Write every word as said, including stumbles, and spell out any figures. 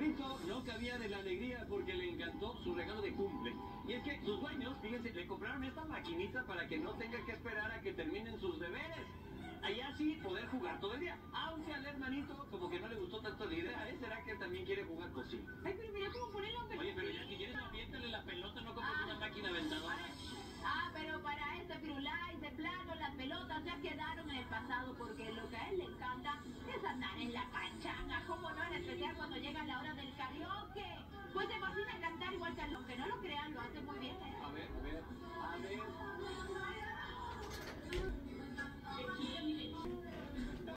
Manito no cabía de la alegría porque le encantó su regalo de cumple. Y es que sus dueños, fíjense, le compraron esta maquinita para que no tenga que esperar a que terminen sus deberes. Allá sí poder jugar todo el día. Aunque al hermanito como que no le gustó tanto la idea, ¿eh? ¿Será que también quiere jugar cocina? Ay, pero mira cómo pone la pelota. Oye, pero ya si quieres aviéntale la pelota, no compres Ah. una máquina vendedora. Ah, pero para este Firulais de plano las pelotas ya quedaron en el pasado porque lo que a él le encanta es andar en la pachanga, como no, en especial cuando llega la hora de